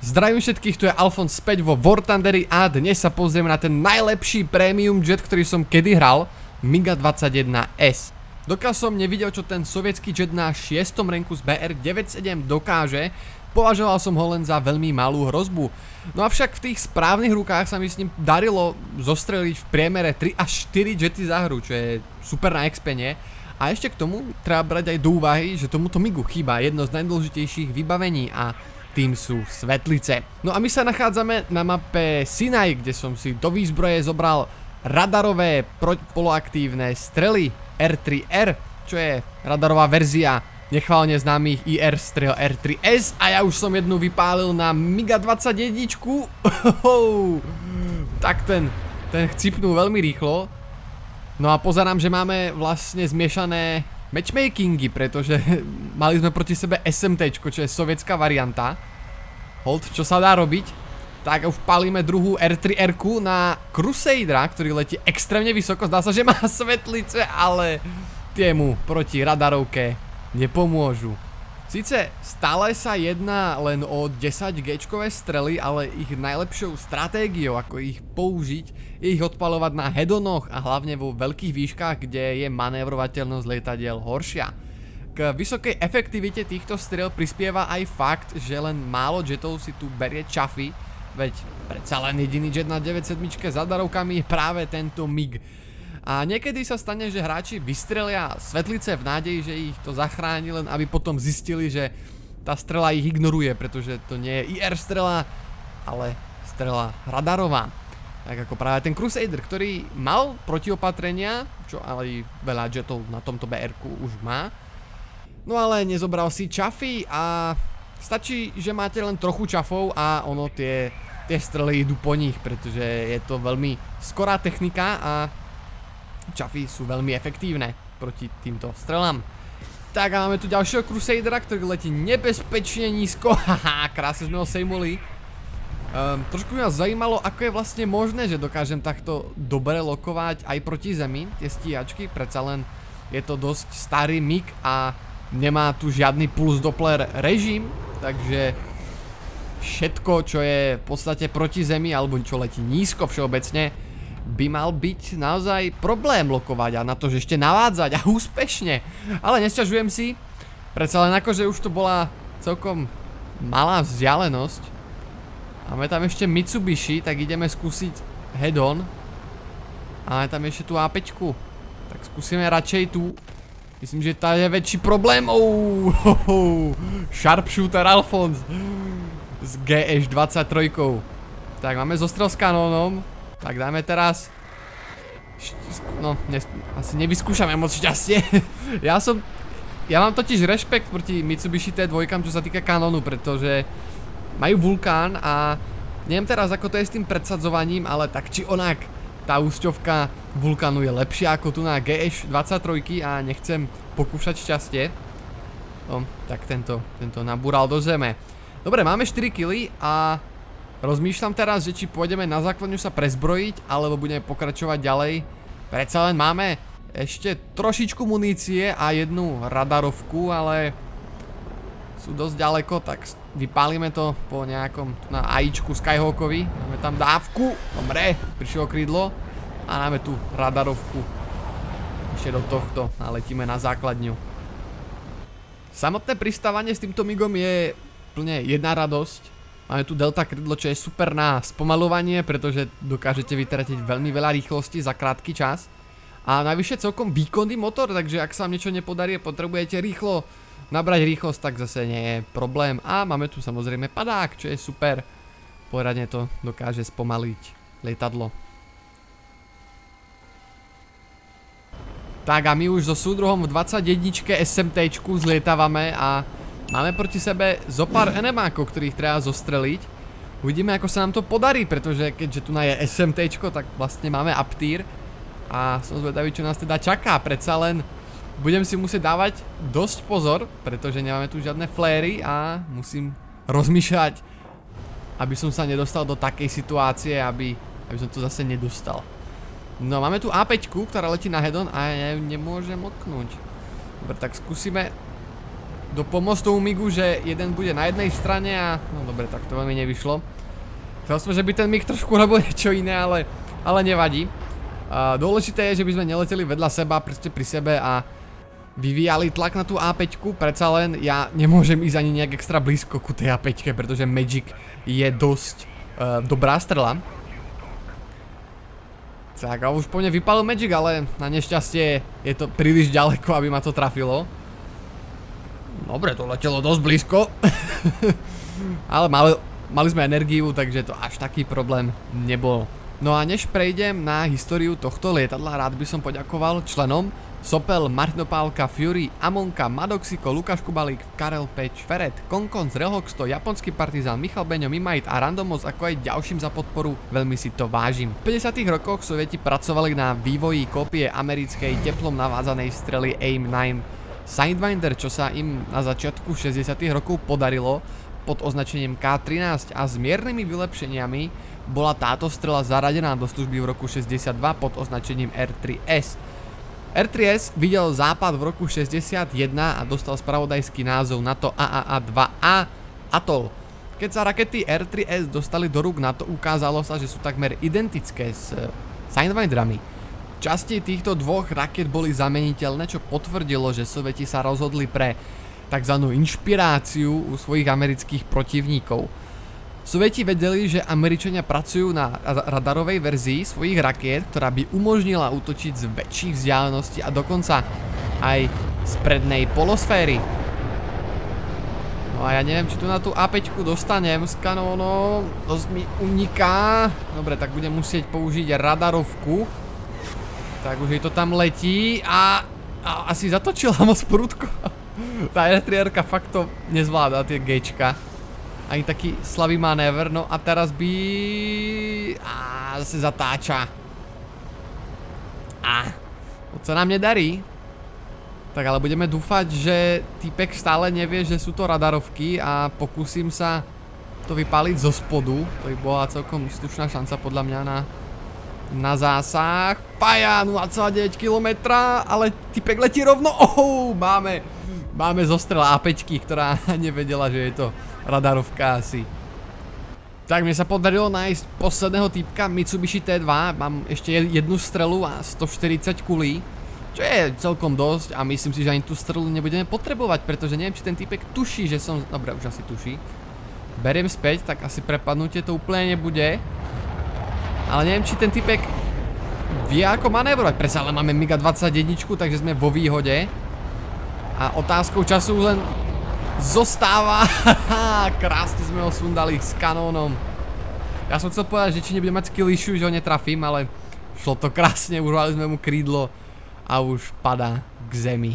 Zdravím všetkých, tu je Alfons späť vo War Thunderi a dnes sa pozrieme na ten najlepší premium jet, ktorý som kedy hral, MiG-21S. Dokiaľ som nevidel, čo ten sovietský jet na 6. ranku z BR-97 dokáže, považoval som ho len za veľmi malú hrozbu. No avšak v tých správnych rukách sa mi s ním darilo zostreliť v priemere 3 až 4 jety za hru, čo je super na expenie. A ešte k tomu treba brať aj do úvahy, že tomuto MiGu chýba jedno z najdôležitejších vybavení a tým sú svetlice. No a my sa nachádzame na mape Sinai, kde som si do výzbroje zobral radarové poloaktívne strely R3R, čo je radarová verzia nechválne známych IR strel R3S a ja už som jednu vypálil na MiG-21. Tak ten chcipnul veľmi rýchlo. No a pozerám, že máme vlastne zmiešané matchmakingy, pretože mali sme proti sebe SMT, čo je sovietská varianta. Hold, čo sa dá robiť? Tak už palíme druhú R3R-ku na Crusadera, ktorý letí extrémne vysoko. Zdá sa, že má svetlice, ale tie mu proti radarovke nepomôžu. Sice stále sa jedná len o 10G-čkové strely, ale ich najlepšou stratégiou, ako ich použiť, je ich odpaľovať na headonoch a hlavne vo veľkých výškach, kde je manévrovateľnosť lietadiel horšia. K vysokej efektivite týchto strel prispieva aj fakt, že len málo jetov si tu berie čafy, veď predsa len jediný jet na 97 za darovkami je práve tento MiG. A niekedy sa stane, že hráči vystrelia svetlice v nádeji, že ich to zachráni, len aby potom zistili, že tá strela ich ignoruje, pretože to nie je IR strela, ale strela radarová. Tak ako práve ten Crusader, ktorý mal protiopatrenia, čo ale veľa jetov na tomto BR-ku už má. No ale nezobral si čafy a stačí, že máte len trochu čafov a ono tie strely idú po nich, pretože je to veľmi skorá technika a čafy sú veľmi efektívne proti týmto strelám. Tak a máme tu ďalšieho Crusadera, ktorý letí nebezpečne nízko. Haha, krásne sme ho sejmuli. Trošku ma zajímalo, ako je vlastne možné, že dokážem takto dobre lokovať aj proti zemi tie stíhačky. Predsa len je to dosť starý MiG a nemá tu žiadny puls Doppler režim, takže všetko, čo je v podstate proti zemi alebo čo letí nízko všeobecne, by mal byť naozaj problém lokovať a na to, že ešte navádzať a úspešne. Ale nesťažujem si, predsa len akože už to bola celkom malá vzdialenosť. Máme tam ešte Mitsubishi, tak ideme skúsiť head-on. Máme tam ešte tú A5-ku. Tak skúsime radšej tú. Myslím, že tá je väčší problém. Sharpshooter Alfons s GS-23. Tak máme zostrel s kanónom. Tak dáme teraz. No, asi nevyskúšame moc šťastie. Ja mám totiž rešpekt proti Mitsubishi T2, čo sa týka kanónu, pretože majú vulkán a neviem teraz, ako to je s tým predsadzovaním, ale tak či onak tá úsťovka vulkánu je lepšia ako tu na GS-23 a nechcem pokúšať šťastie. No, tak tento nabúral do zeme. Dobre, máme 4 killy a rozmýšľam teraz, že či pôjdeme na základňu sa prezbrojiť, alebo budeme pokračovať ďalej. Predsa len máme ešte trošičku munície a jednu radarovku, ale sú dosť ďaleko, tak vypálime to po nejakom na AIčku Skyhawkovi. Máme tam dávku, dobre, prišlo krídlo a máme tu radarovku. Ešte do tohto a letíme na základňu. Samotné pristávanie s týmto MiGom je plne jedna radosť. Máme tu delta krídlo, čo je super na spomaľovanie, pretože dokážete vytratiť veľmi veľa rýchlosti za krátky čas. A navyše celkom výkonný motor, takže ak sa vám niečo nepodarí a potrebujete rýchlo nabrať rýchlosť, tak zase nie je problém. A máme tu samozrejme padák, čo je super. Poradne to dokáže spomaliť lietadlo. Tak a my už so súdruhom v 21 SMT-čku zlietávame a máme proti sebe zopár enemákov, ktorých treba zostreliť. Uvidíme, ako sa nám to podarí, pretože keďže tu je SMT-čko, tak vlastne máme uptier. A som zvedavý, čo nás teda čaká. Predsa len budem si musieť dávať dosť pozor, pretože nemáme tu žiadne fléry a musím rozmýšľať, aby som sa nedostal do takej situácie, aby som to zase nedostal. No, máme tu A5, ktorá letí na head-on a ja ju nemôžem otknúť. Dobre, tak skúsime dopomôcť tomu migu, že jeden bude na jednej strane a... No dobre, tak to veľmi nevyšlo. Chcel som, že by ten mig trošku robil niečo iné, ale nevadí. Dôležité je, že by sme neleteli vedľa seba, proste pri sebe a vyvíjali tlak na tú A5, predsa len ja nemôžem ísť ani nejak extra blízko ku tej A5, pretože Magic je dosť dobrá strela. Tak a už po mne vypálil Magic, ale na nešťastie je to príliš ďaleko, aby ma to trafilo. Dobre, to letelo dosť blízko. Ale mali sme energiu, takže to až taký problém nebol. No a než prejdem na históriu tohto lietadla, rád by som poďakoval členom Sopel, Martinopálka, Fury, Amonka, Madoxiko, Lukáš Kubalík, Karel Peč, Feret, Konkon, Zrelhoxto, Japonský partizán, Michal Beňo, Mimajt a Randomos, ako aj ďalším za podporu, veľmi si to vážim. V 50. rokoch Sovieti pracovali na vývoji kópie americkej teplom navádzanej strely AIM-9 Sidewinder, čo sa im na začiatku 60. rokov podarilo pod označením K-13 a s miernymi vylepšeniami bola táto strela zaradená do služby v roku 62 pod označením R3S. R3S videl západ v roku 61 a dostal spravodajský názov NATO AAA-2A Atoll. Keď sa rakety R3S dostali do rúk NATO, ukázalo sa, že sú takmer identické s Sidewinderami. Časti týchto dvoch raket boli zameniteľné, čo potvrdilo, že Sovieti sa rozhodli pre takzvanú inšpiráciu u svojich amerických protivníkov. Sovieti vedeli, že Američania pracujú na radarovej verzii svojich rakiet, ktorá by umožnila útočiť z väčších vzdialeností a dokonca aj z prednej polosféry. No a ja neviem, či tu na tú A5 dostanem s kanónom, dosť mi uniká. Dobre, tak budem musieť použiť radarovku. Tak už jej to tam letí a asi zatočila moc prudko. Tá R3R-ka fakt to nezvláda, tie G-čka. Ani taký slabý manéver, no a teraz by... zase zatáča. To sa nám nedarí. Tak ale budeme dúfať, že týpek stále nevie, že sú to radarovky a pokúsim sa to vypáliť zo spodu. To by bola celkom slušná šanca podľa mňa na zásah. Faja, 0,9 km, ale týpek letí rovno. Máme zostrel A5, ktorá nevedela, že je to radarovka asi. Tak mne sa podarilo nájsť posledného týpka Mitsubishi T2. Mám ešte jednu strelu a 140 kulí, čo je celkom dosť a myslím si, že ani tú strelu nebudeme potrebovať, pretože neviem, či ten týpek tuší, že som... Dobre, už asi tuší. Beriem späť, tak asi prepadnutie to úplne nebude. Ale neviem, či ten týpek vie ako manévrovať. Predsa ale máme MiG-21, takže sme vo výhode. A otázkou času len zostáva. Krásne sme ho sundali s kanónom. Ja som chcel povedať, že či nebudem mať skill issue, že ho netrafím, ale šlo to krásne, urvali sme mu krídlo a už padá k zemi.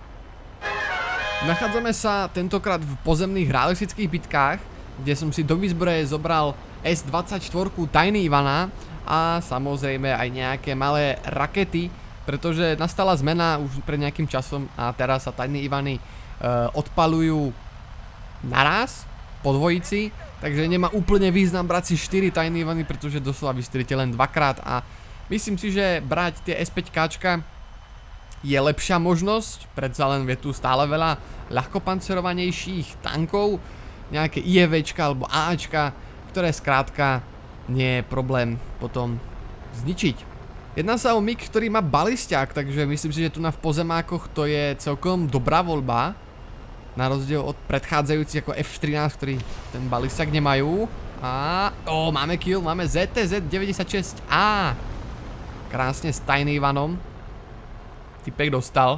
Nachádzame sa tentokrát v pozemných realistických bitkách, kde som si do výzbroje zobral S-24 Tiny Ivana a samozrejme aj nejaké malé rakety, pretože nastala zmena už pred nejakým časom a teraz sa Tiny Ivany odpalujú naraz po dvojici, takže nemá úplne význam brať si 4 Tiny Ivany, pretože doslova vystrelíte len dvakrát a myslím si, že brať tie S5Kčka je lepšia možnosť, predsa len je tu stále veľa ľahkopancerovanejších tankov, nejaké IEVčka alebo AAčka, ktoré skrátka nie je problém potom zničiť. Jedná sa o MiG, ktorý má balisťák, takže myslím si, že tu na v pozemákoch to je celkom dobrá voľba. Na rozdiel od predchádzajúcich ako F-13, ktorí ten balisťák nemajú. A... máme kill, máme ZTZ-96A. Krásne s Tiny Ivanom. Typek dostal.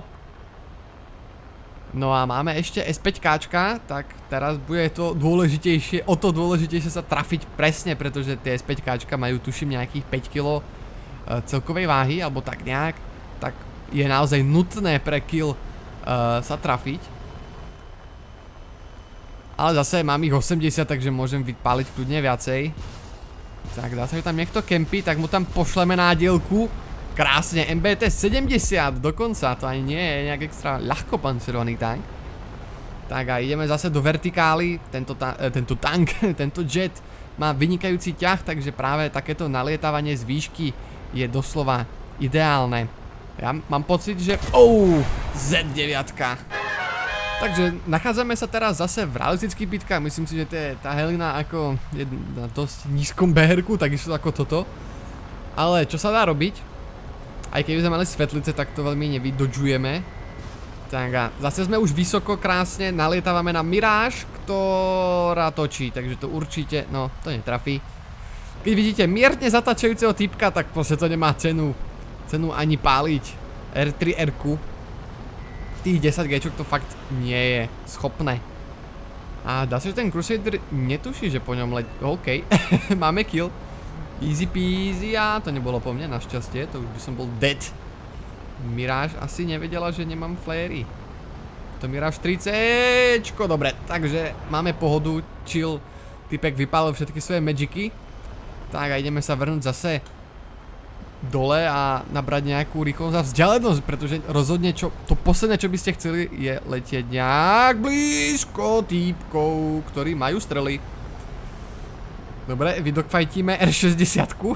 No a máme ešte S5Kčka, tak teraz bude to dôležitejšie, o to dôležitejšie sa trafiť presne, pretože tie S5Kčka majú tuším nejakých 5 kg celkovej váhy, alebo tak nejak, tak je naozaj nutné pre kill sa trafiť. Ale zase mám ich 80, takže môžem vypáliť kľudne viacej. Tak dá sa, že tam niekto kempí, tak mu tam pošleme nádielku. Krásne, MBT 70 dokonca, to ani nie je nejak extra ľahko pancerovaný tank. Tak a ideme zase do vertikály, tento tank, tento jet má vynikajúci ťah, takže práve takéto nalietávanie z výšky je doslova ideálne. Ja mám pocit, že... Z9. Takže nachádzame sa teraz zase v realistických bitkách, myslím si, že to je tá Helena ako je na dosť nízkom BR-ku, takisto ako toto. Ale čo sa dá robiť? Aj keby sme mali svetlice, tak to veľmi nevydodžujeme. Tak a zase sme už vysoko, krásne, nalietávame na Mirage, ktorá točí, takže to určite, no, to netrafí. Keď vidíte mierne zatačajúceho typka, tak proste to nemá cenu ani páliť. R3R-ku. Tých 10 Gčok to fakt nie je schopné. A dá sa, že ten Crusader netuší, že po ňom letí. OK, máme kill. Easy peasy a to nebolo po mne, našťastie, to už by som bol dead. Mirage asi nevedela, že nemám fléry. To Mirage 30, dobre, takže máme pohodu, chill. Typek vypálil všetky svoje magicy. Tak a ideme sa vrnúť zase dole a nabrať nejakú rýchlosť a vzdialenosť, pretože rozhodne to posledné, čo by ste chceli, je letieť nejak blízko týpkov, ktorí majú strely. Dobre, vydogfajtíme R60-ku.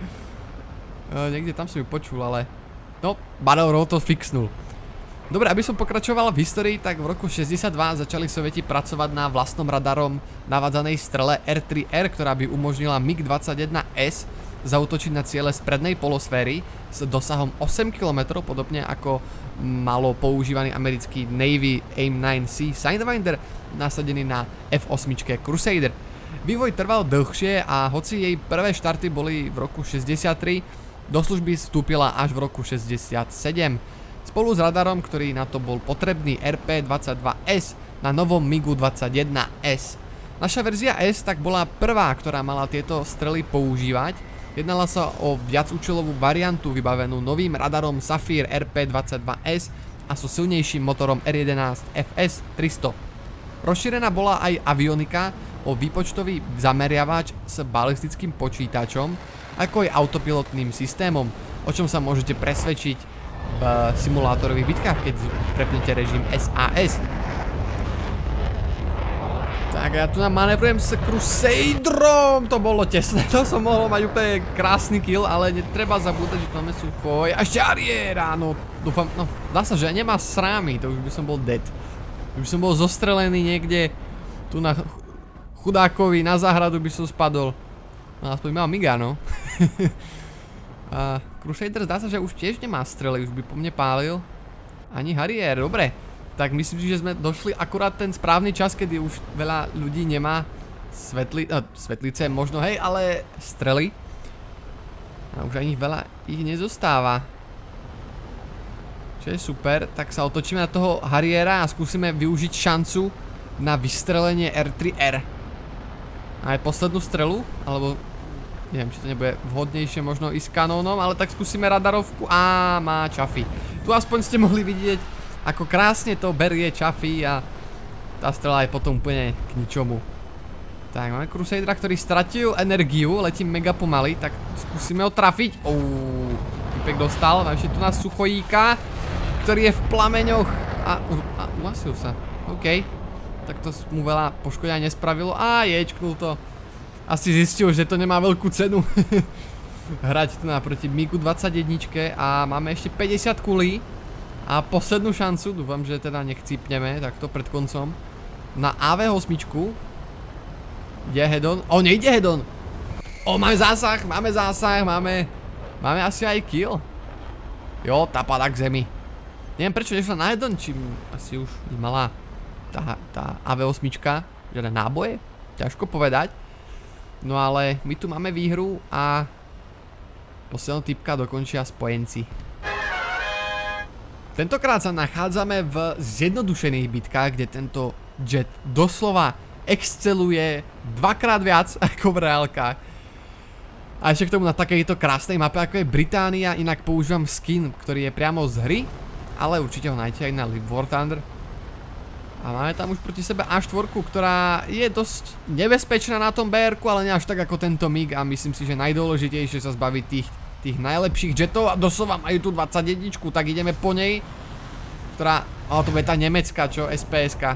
Niekde tam som ju počul, ale no, Battle Road to fixnul. Dobre, aby som pokračoval v histórii, tak v roku 62 začali Sovieti pracovať na vlastnom radarom navádzanej strele R3R, ktorá by umožnila MiG-21S zaútočiť na ciele z prednej polosféry s dosahom 8 km, podobne ako malo používaný americký Navy AIM-9C Sidewinder nasadený na F-8 Crusader. Vývoj trval dlhšie a hoci jej prvé štarty boli v roku 63, do služby vstúpila až v roku 67. Spolu s radarom, ktorý na to bol potrebný, RP-22S na novom MiG-21S. Naša verzia S tak bola prvá, ktorá mala tieto strely používať. Jednala sa o viacúčelovú variantu vybavenú novým radarom Sapphire RP-22S a so silnejším motorom R11 FS 300. Rozšírená bola aj avionika o výpočtový zameriavač s balistickým počítačom, ako aj autopilotným systémom, o čom sa môžete presvedčiť v simulátorových bitkách, keď prepnete režim SAS. Tak ja tu manévrujem s Crusaderom, to bolo tesné, to som mohol mať úplne krásny kill, ale netreba zabúdať, že tam je suchoj a šťariera, no dúfam, no dá sa, že nemá srámy, to už by som bol dead. Už by som bol zostrelený niekde, tu na chudákovi, na záhradu by som spadol. No aspoň mal miga, no. A Crusader zdá sa, že už tiež nemá strely, už by po mne pálil. Ani Harrier, dobre. Tak myslím si, že sme došli akurát ten správny čas, kedy už veľa ľudí nemá svetlice, možno hej, ale strely. A už ani veľa ich nezostáva. Čo je super, tak sa otočíme na toho Harriera a skúsime využiť šancu na vystrelenie R3R. A aj poslednú strelu, alebo neviem, či to nebude vhodnejšie možno ísť s kanónom, ale tak skúsime radarovku a má čafy. Tu aspoň ste mohli vidieť, ako krásne to berie čafy a tá strela je potom úplne k ničomu. Tak, máme Crusadera, ktorý stratil energiu, letím mega pomaly, tak skúsime ho trafiť. Typek dostal, máme ešte tu nás suchojíka, ktorý je v plameňoch a uhasil sa. OK, tak to mu veľa poškodenia nespravilo a ječknul to. Asi zistil, že to nemá veľkú cenu hrať tu naproti MiG-21 a máme ešte 50 kulí. A poslednú šancu, dúfam, že teda nechcípneme takto pred koncom, na AV8. Ide head-on? O, nejde head-on! O, máme zásah, máme asi aj kill. Jo, tá padá k zemi. Neviem prečo nešla na head-on, či asi už nemala tá AV8 žiadne náboje, ťažko povedať. No ale my tu máme výhru a posledného typka dokončia spojenci. Tentokrát sa nachádzame v zjednodušených bitkách, kde tento jet doslova exceluje dvakrát viac ako v reálkach. A ešte k tomu na takejto krásnej mape ako je Británia, inak používam skin, ktorý je priamo z hry, ale určite ho nájdete aj na Live War Thunder. A máme tam už proti sebe A4, ktorá je dosť nebezpečná na tom BR-ku, ale nie až tak ako tento MiG a myslím si, že najdôležitejšie sa zbaviť tých najlepších jetov a doslova majú tu 21, tak ideme po nej, ktorá, to bude tá nemecká, čo, SPS-ka.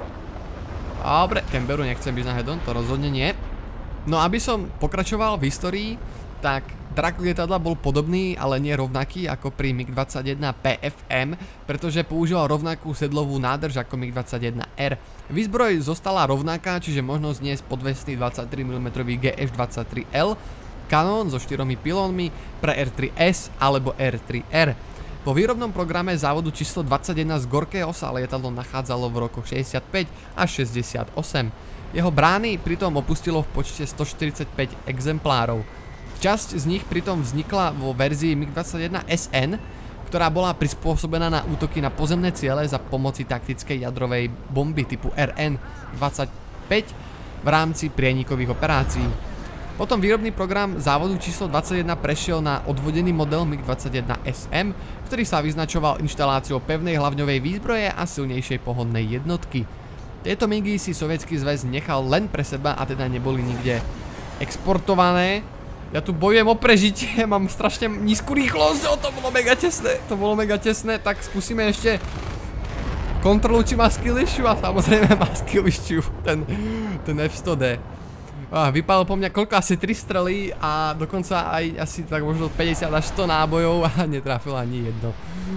Dobre, Canberru nechcem byť na head-on, to rozhodne nie. No aby som pokračoval v histórii, tak Drak lietadla bol podobný, ale nie rovnaký ako pri MiG-21 PFM, pretože používal rovnakú sedlovú nádrž ako MiG-21R. Výzbroj zostala rovnaká, čiže možno zniesť podvesný 23 mm GS-23L, kanón so 4 pilónmi pre R3S alebo R3R. Po výrobnom programe závodu číslo 21 z Gorkého sa lietadlo nachádzalo v rokoch 65 až 68. Jeho brány pritom opustilo v počte 145 exemplárov. Časť z nich pritom vznikla vo verzii MiG-21 SN, ktorá bola prispôsobená na útoky na pozemné ciele za pomoci taktickej jadrovej bomby typu RN-25 v rámci prienikových operácií. Potom výrobný program závodu číslo 21 prešiel na odvodený model MiG-21 SM, ktorý sa vyznačoval inštaláciou pevnej hlavňovej výzbroje a silnejšej pohonnej jednotky. Tieto MiGy si Sovietsky zväz nechal len pre seba a teda neboli nikde exportované. Ja tu bojujem o prežitie, mám strašne nízku rýchlosť, to bolo mega tesné, tak skúsime ešte kontrolu, či má skill issue a samozrejme má skill issue, ten F100D. Vypálil po mňa koľko? Asi 3 strely a dokonca aj asi tak možno 50 až 100 nábojov a netrafil ani jedno.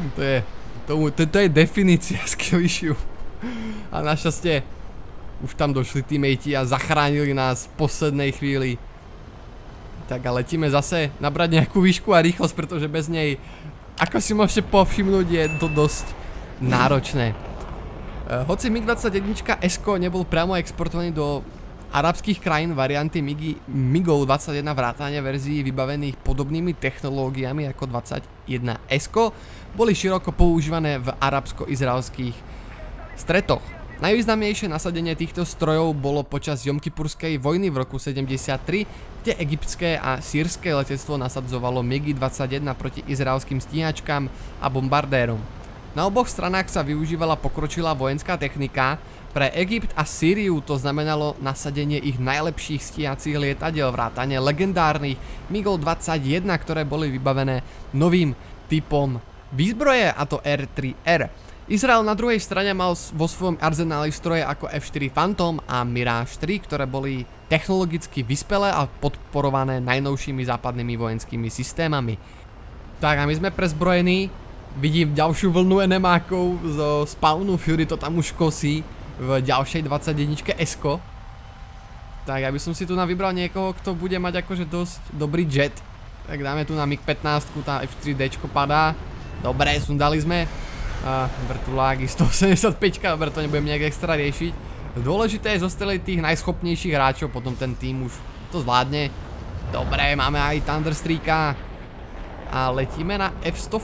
To je definícia skill issue. A našťastie už tam došli teammate a zachránili nás v poslednej chvíli. Tak a letíme zase nabrať nejakú výšku a rýchlosť, pretože bez nej, ako si môžete povšimnúť, je to dosť náročné. Hoci MiG-21 SK nebol priamo exportovaný do arabských krajín, varianty MiGov 21 vrátane verzií vybavených podobnými technológiami ako 21 SK boli široko používané v arabsko-izraelských stretoch. Najvýznamnejšie nasadenie týchto strojov bolo počas Jomkipurskej vojny v roku 73, kde egyptské a sýrske letectvo nasadzovalo MiG-21 proti izraelským stíhačkám a bombardérom. Na oboch stranách sa využívala pokročilá vojenská technika. Pre Egypt a Sýriu to znamenalo nasadenie ich najlepších stíhacích lietadiel vrátane legendárnych MiG-21, ktoré boli vybavené novým typom výzbroje, a to R3R. Izrael na druhej strane mal vo svojom arzenáli stroje ako F4 Phantom a Mirage 3, ktoré boli technologicky vyspelé a podporované najnovšími západnými vojenskými systémami. Tak a my sme prezbrojení, vidím ďalšiu vlnu enemákov zo spawnu, Fury to tam už kosí v ďalšej 21 SK. Tak ja by som si tu vybral niekoho, kto bude mať akože dosť dobrý jet. Tak dáme tu na MiG-15, tá F3D padá. Dobre, sundali sme. Vrtuláky 185, dobre, to nebudem nejak extra riešiť. Dôležité je zostreliť tých najschopnejších hráčov, potom ten tým už to zvládne. Dobre, máme aj Thunderstreaka. A letíme na F100.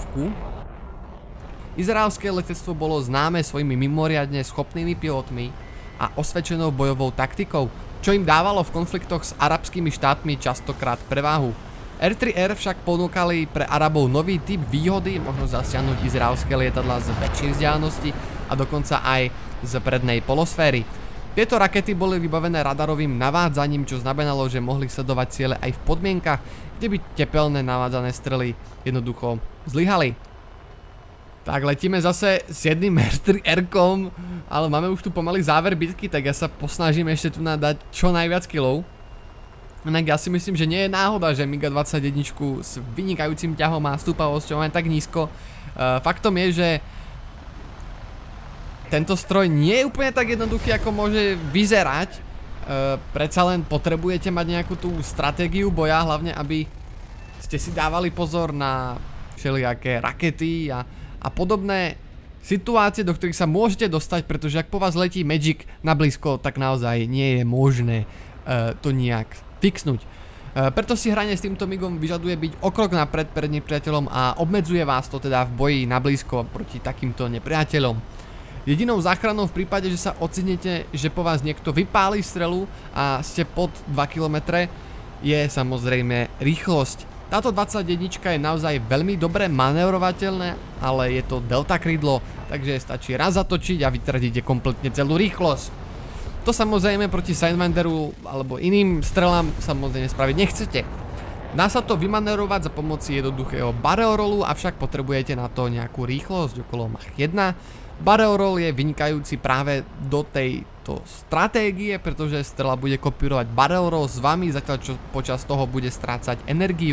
Izraelské letectvo bolo známe svojimi mimoriadne schopnými pilotmi a osvedčenou bojovou taktikou, čo im dávalo v konfliktoch s arabskými štátmi častokrát prevahu. R3R však ponúkali pre Arabov nový typ výhody, možno zasiahnuť izraelské lietadlá z väčšej vzdialenosti a dokonca aj z prednej polosféry. Tieto rakety boli vybavené radarovým navádzaním, čo znamenalo, že mohli sledovať ciele aj v podmienkach, kde by tepelné navádzané strely jednoducho zlyhali. Tak letíme zase s jedným R3R-kom, ale máme už tu pomaly záver bitky, tak ja sa posnažím ešte tu dať čo najviac kilov. Inak ja si myslím, že nie je náhoda, že MiG-21 s vynikajúcim ťahom a stúpavosťou aj tak nízko. Faktom je, že tento stroj nie je úplne tak jednoduchý, ako môže vyzerať. Predsa len potrebujete mať nejakú tú stratégiu boja, hlavne aby ste si dávali pozor na všelijaké rakety a podobné situácie, do ktorých sa môžete dostať, pretože ak po vás letí Magic na blízko, tak naozaj nie je možné to nejak fixnúť. Preto si hranie s týmto MiGom vyžaduje byť o krok napred pred nepriateľom a obmedzuje vás to teda v boji na blízko proti takýmto nepriateľom. Jedinou záchranou v prípade, že sa ocitnete, že po vás niekto vypáli strelu a ste pod 2 km, je samozrejme rýchlosť. Táto 21 je naozaj veľmi dobre manévrovateľné, ale je to delta krídlo, takže stačí raz zatočiť a vytratíte kompletne celú rýchlosť. To samozrejme proti Sideminderu alebo iným strelám samozrejme spraviť nechcete. Dá sa to vymanévrovať za pomoci jednoduchého barrel rollu, avšak potrebujete na to nejakú rýchlosť okolo Mach 1. Barrel roll je vynikajúci práve do tejto stratégie, pretože strela bude kopírovať barrel roll s vami, zatiaľ čo počas toho bude strácať energiu.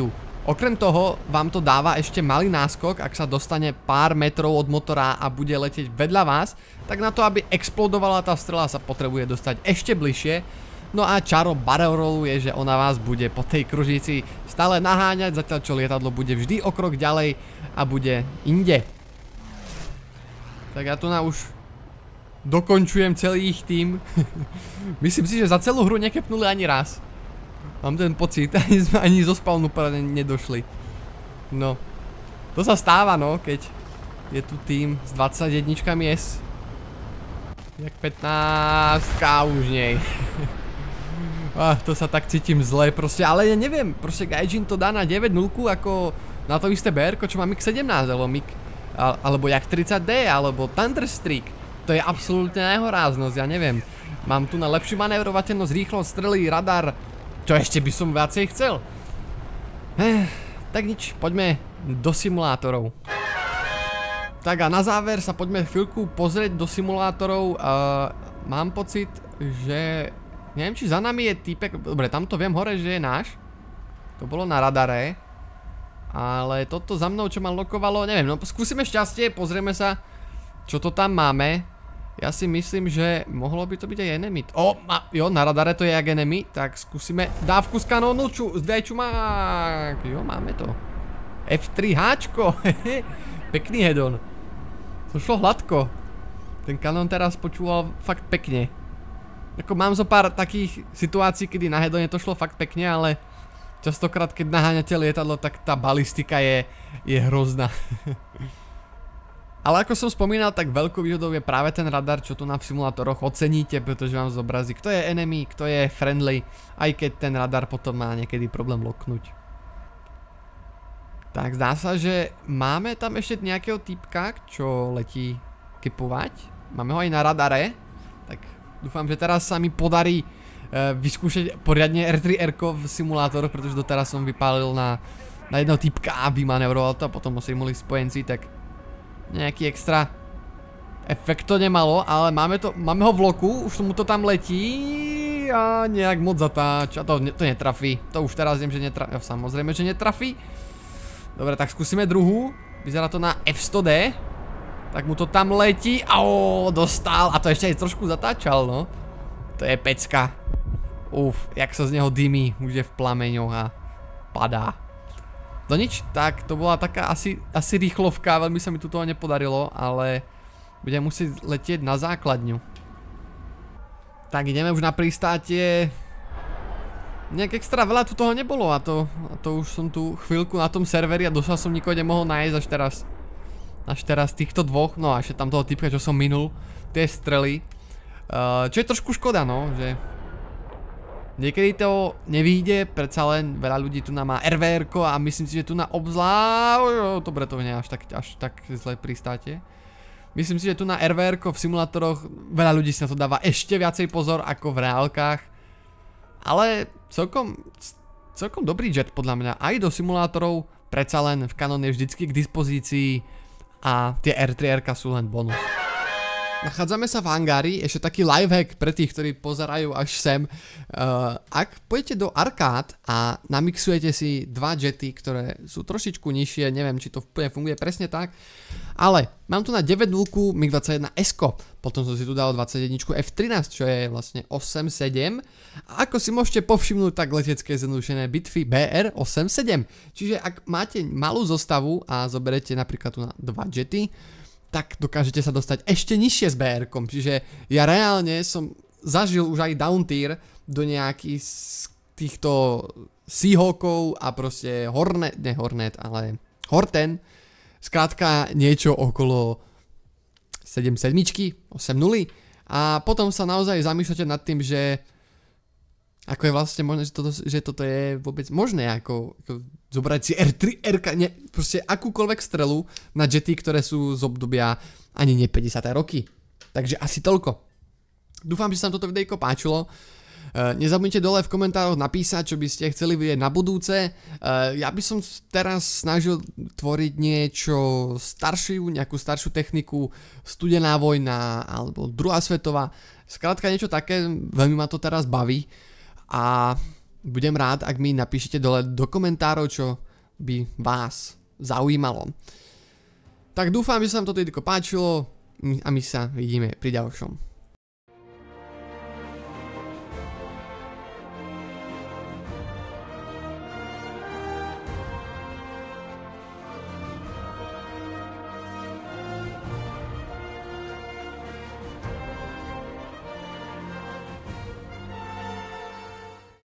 Okrem toho vám to dáva ešte malý náskok, ak sa dostane pár metrov od motora a bude letieť vedľa vás, tak na to, aby explodovala tá strela, sa potrebuje dostať ešte bližšie. No a čaro barrel rollu je, že ona vás bude po tej kružnici stále naháňať, zatiaľ čo lietadlo bude vždy o krok ďalej a bude inde. Tak ja tu už dokončujem celý ich tým. Myslím si, že za celú hru nekepnuli ani raz. Mám ten pocit, ani zo spawnu nedošli. No, to sa stáva, no, keď je tu tým s 21 S. Jak 15 už nej. To sa tak cítim zle, proste, ale ja neviem, proste Gaijin to dá na 9.0 ako na to isté BR-ko, čo má MiG-17, alebo jak 30D, alebo Thunderstreak. To je absolútne nehoráznosť, ja neviem. Mám tu na lepšiu manévrovateľnosť, rýchlosť, strely, radar. Čo ešte by som viacej chcel? Tak nič, poďme do simulátorov. Tak a na záver sa poďme chvíľku pozrieť do simulátorov. Mám pocit, že... Neviem, či za nami je týpek... Dobre, tamto viem hore, že je náš. To bolo na radare. Ale toto za mnou, čo ma lokovalo, neviem, no skúsime šťastie, pozrieme sa, čo to tam máme. Ja si myslím, že mohlo by to byť aj enemy. Jo, na radare to je jak enemy, tak skúsime dávku z kanónu, zdaj čumák. Jo, máme to. F3Hčko, pekný hedon. To šlo hladko. Ten kanón teraz počúval fakt pekne. Ako mám zo pár takých situácií, kedy na hedone to šlo fakt pekne, ale častokrát, keď naháňate lietadlo, tak tá balistika je hrozná. Ale ako som spomínal, tak veľkou výhodou je práve ten radar, čo tu na simulátoroch oceníte, pretože vám zobrazí, kto je enemy, kto je friendly, aj keď ten radar potom má niekedy problém loknúť. Tak zdá sa, že máme tam ešte nejakého typka, čo letí kipovať. Máme ho aj na radare, tak dúfam, že teraz sa mi podarí vyskúšať poriadne R3R-ko v simulátoroch, pretože doteraz som vypálil na jedného typka a vymanevroval to a potom ho si mohli spojenci, tak nejaký extra efekt to nemalo, ale máme ho v loku, už mu to tam letí a nejak moc zatáč a to netrafí. To už teraz viem, že netrafí, samozrejme, že netrafí. Dobre, tak skúsime druhú, vyzerá to na F100D. Tak mu to tam letí, dostal a to ešte aj trošku zatáčal, no. To je pecka. Jak sa z neho dymí, už je v plameňoch a padá. No nič, tak to bola taká asi rýchlovka, veľmi sa mi tu toho nepodarilo, ale budem musieť letieť na základňu. Tak ideme už na pristátie. Nejak extra veľa tu toho nebolo a to už som tu chvíľku na tom serveri a dosť som nikoho nemohol nájsť až teraz týchto dvoch, no a ešte tam toho typka, čo som minul, tie strely. Čo je trošku škoda, no, že niekedy to nevyjde, predsa len veľa ľudí tu má RVR-ko a myslím si, že tu na obzvlášť... Dobre, to nie je až tak zle pristáte. Myslím si, že tu na RVR-ko v simulátoroch veľa ľudí si na to dáva ešte viacej pozor ako v reálkach. Ale celkom dobrý jet podľa mňa. Aj do simulátorov, predsa len v Canon je vždycky k dispozícii a tie R3R-ka sú len bonus. Nachádzame sa v hangári, ešte taký lifehack pre tých, ktorí pozerajú až sem. Ak pôjdete do arkád a namixujete si dva jety, ktoré sú trošičku nižšie, neviem, či to funguje presne tak, ale mám tu na 9.0 MiG-21 S-ko, potom som si tu dal 21 F13, čo je vlastne 8.7 a ako si môžete povšimnúť, tak letecké zjednodušené bitvy BR-8.7. Čiže ak máte malú zostavu a zoberete napríklad tu na dva jety, tak dokážete sa dostať ešte nižšie s BR-kom. Čiže ja reálne som zažil už aj down tier do nejakých týchto Seahawkov a proste Hornet, ale Horten. Skrátka niečo okolo 7.7, 8.0 a potom sa naozaj zamýšľate nad tým, že ako je vlastne možné, že toto je vôbec možné, ako zobrať si R3R, proste akúkoľvek strelu na jety, ktoré sú z obdobia ani nie 50. roky. Takže asi toľko. Dúfam, že sa vám toto videjko páčilo. Nezabudnite dole v komentároch napísať, čo by ste chceli vidieť na budúce. Ja by som teraz snažil tvoriť niečo nejakú staršiu techniku, studená vojna alebo druhá svetová. Skrátka niečo také, veľmi ma to teraz baví. A budem rád, ak mi napíšete dole do komentárov, čo by vás zaujímalo. Tak dúfam, že sa vám toto videjko páčilo a my sa vidíme pri ďalšom.